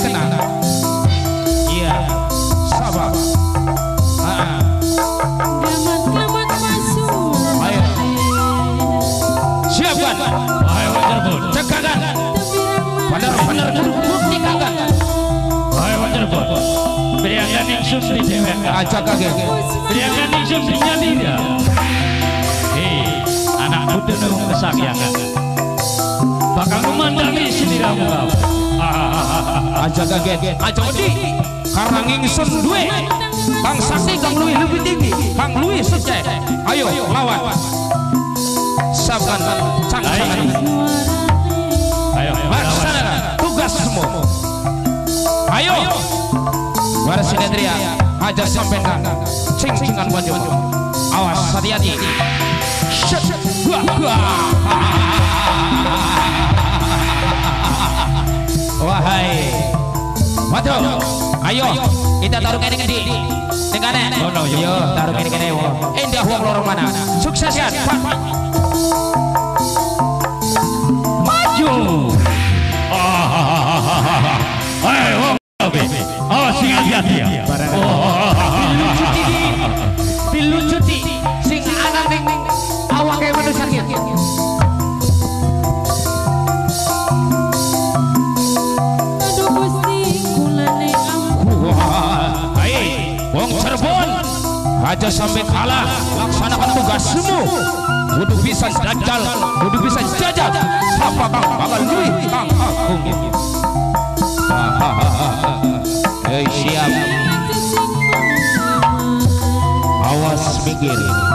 kenal. Iya, sabar. Ayo, siapkan. Ayo Cirebon, cekakan. Benar-benar bukti kagak. Ayo Cirebon, beriakan ingsun di dewek. Ajak kaget. Beriakan ingsun di nyadira. Anak muda nung kesakyangan. Bakal memandangi siniramu kau. Aja kaget, aja odi. Karena ngingsun duwe Kang Sakti kang luwih lebih tinggi, kang luwih seceh. Ayo lawan. Sabkan cangsangan. Ayo laksanakan tugasmu. Ayo. Waras sinetria aja sampaikan cing-cingan wajib. Awas hati-hati. Wahai waduh, ayo kita taruh kene-kene dengan yo taruh kene-kene indah wong lorong mana sukses kan maju ayo awas hati-hati ya dilucuti sing anak ning awake manusia sakit. Wong Cirebon aja sampai kalah, laksanakan tugasmu. Kudu bisa dajal, kudu bisa jajal. Siapa kang bakal luwih kang agung. Siap. Awas mikir.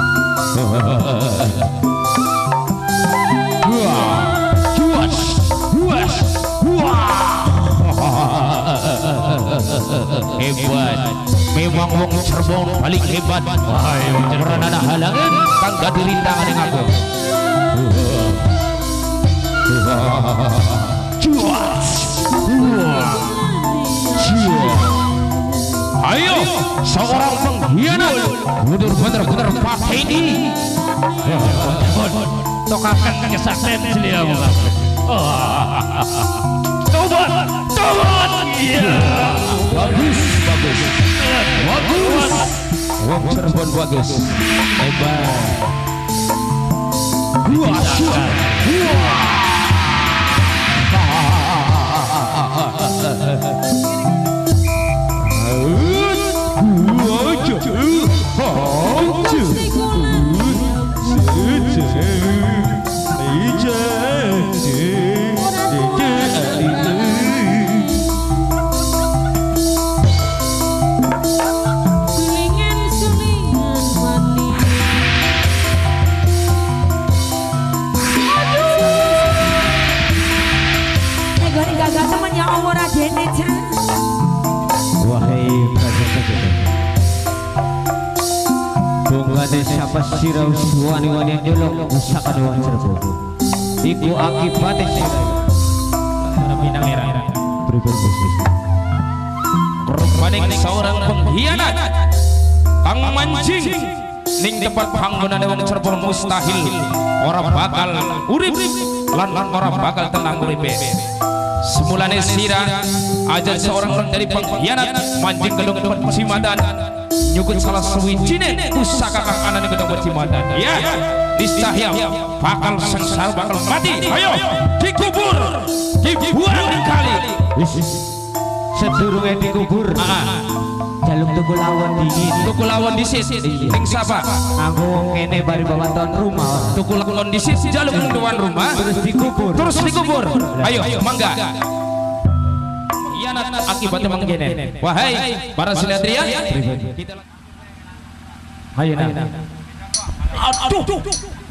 Hebat. Memang wong Cirebon paling hebat. Karena ada halangan kang gak dirintangan yang aku. Ayo seorang pengkhianat bener-bener pateni. Tokakan kesaktian seliramu. Tobat. Iya. Bagus. Wong Cirebon bagus. Hebat. Wahai praja-praja, bungane siapa sirau wani-wani yang nyolong usahakan wong Cirebon. Iku akibatnya sirau Minang era berbersih. Korbaning seorang pengkhianat kang mancing ning tempat panggonan wong Cirebon mustahil orang bakal urip lan orang bakal tenang uripe. Semulane sira aja seorang dari pengkhianat mancing gedung Cimadan nyukut salah sewijine pusaka kang ana ning gedung Cimadan. Ya, niscaya bakal sengsara bakal mati. Ayo dikubur, dibuang di kali. Sedurunge dikubur. Jaluk tuku lawon dingin. Tuku lawon disit. Ning sapa? Aku wong kene bari bawa tuan rumah. Tuku lawon disit jaluk ning tuan rumah terus dikubur. Ayo mangga. Khianat akibatnya mangkene. Wahai para sinetria. Ayo nah. Aduh.